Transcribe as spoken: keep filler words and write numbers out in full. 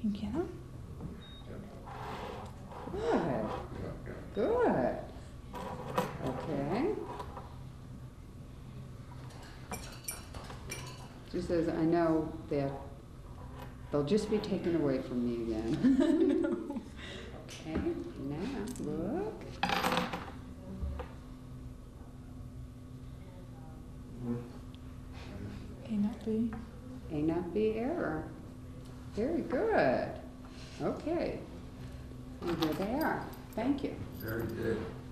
Thank you. Good. Good. Okay. She says, I know that they'll just be taken away from me again. No. Okay, now look. A not B. A not B error. Very good. Okay. And here they are. Thank you. Very good.